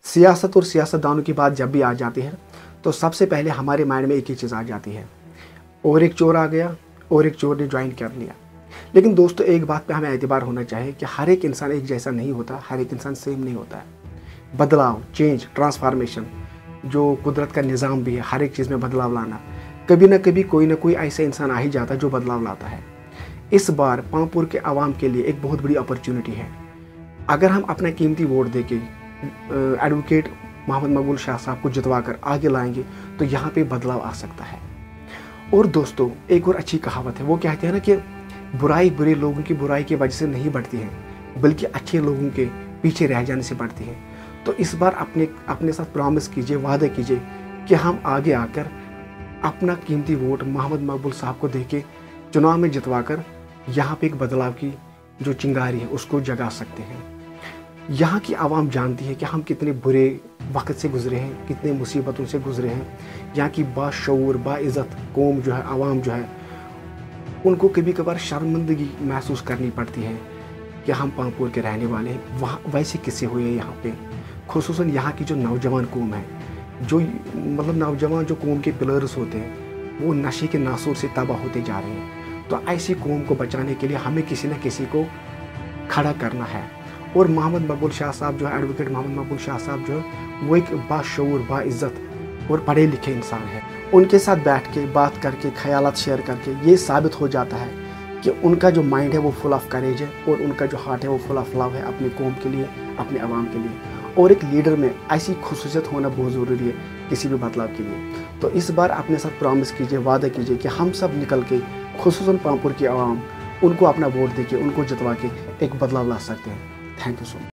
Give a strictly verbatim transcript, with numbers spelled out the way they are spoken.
सियासत और सियासतदानों की बात जब भी आ जाती है तो सबसे पहले हमारे माइंड में एक ही चीज़ आ जाती है, और एक चोर आ गया और एक चोर ने ज्वाइन कर लिया। लेकिन दोस्तों एक बात पे हमें एतबार होना चाहिए कि हर एक इंसान एक जैसा नहीं होता, हर एक इंसान सेम नहीं होता है। बदलाव, चेंज, ट्रांसफॉर्मेशन जो कुदरत का निज़ाम भी है, हर एक चीज़ में बदलाव लाना, कभी ना कभी कोई ना कोई ऐसा इंसान आ ही जाता है जो बदलाव लाता है। इस बार पांवपुर के आवाम के लिए एक बहुत बड़ी अपॉर्चुनिटी है। अगर हम अपना कीमती वोट देके एडवोकेट मोहम्मद मकबूल शाह साहब को जितवा कर आगे लाएंगे तो यहाँ पे बदलाव आ सकता है। और दोस्तों एक और अच्छी कहावत है, वो कहते हैं ना कि बुराई बुरे लोगों की बुराई की वजह से नहीं बढ़ती है, बल्कि अच्छे लोगों के पीछे रह जाने से बढ़ती है। तो इस बार अपने अपने साथ प्रॉमिस कीजिए, वादा कीजिए कि हम आगे आकर अपना कीमती वोट मोहम्मद मकबूल साहब को देके चुनाव में जितवा कर यहाँ पे एक बदलाव की जो चिंगारी है उसको जगा सकते हैं। यहाँ की आवाम जानती है कि हम कितने बुरे वक्त से गुजरे हैं, कितने मुसीबतों से गुजरे हैं। यहाँ की बाशऊर बाइज़्ज़त कौम जो है, आवाम जो है, उनको कभी कभार शर्मिंदगी महसूस करनी पड़ती है कि हम पांवपुर के रहने वाले हैं। वहाँ वैसे किस्से हुए हैं यहाँ पे, खुसूसन यहाँ की जो नौजवान कौम है, जो मतलब नौजवान जो कौम के पिलर्स होते हैं, वो नशे के नासूर से तबाह होते जा रहे हैं। तो ऐसी कौम को बचाने के लिए हमें किसी न किसी को खड़ा करना है। और मोहम्मद मकबूल शाह साहब जो है, एडवोकेट मोहम्मद मकबूल शाह साहब जो है, वो एक बाशऊर बाइज़्ज़त और पढ़े लिखे इंसान है। उनके साथ बैठ के बात करके ख़यालात शेयर करके ये साबित हो जाता है कि उनका जो माइंड है वो फुल ऑफ करेज है, और उनका जो हार्ट है वो फुल ऑफ लव है अपनी कौम के लिए, अपने आवाम के लिए। और एक लीडर में ऐसी खुसूसियत होना बहुत ज़रूरी है किसी भी बदलाव के लिए। तो इस बार अपने साथ प्रॉमिस कीजिए, वादा कीजिए कि हम सब निकल के, खुसूसन पांवपुर की आवाम, उनको अपना वोट देके, उनको जितवा के एक बदलाव ला सकते हैं। Thank you so much.